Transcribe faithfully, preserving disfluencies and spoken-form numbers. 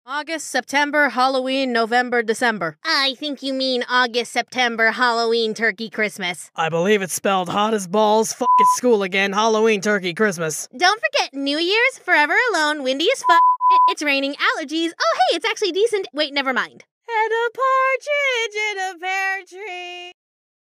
August, September, Halloween, November, December. I think you mean August, September, Halloween, Turkey, Christmas. I believe it's spelled hot as balls, f at school again, Halloween, Turkey, Christmas. Don't forget New Year's, Forever Alone, Windy as fuck, It's Raining, Allergies. Oh hey, it's actually decent. Wait, never mind. And a partridge in a pear tree.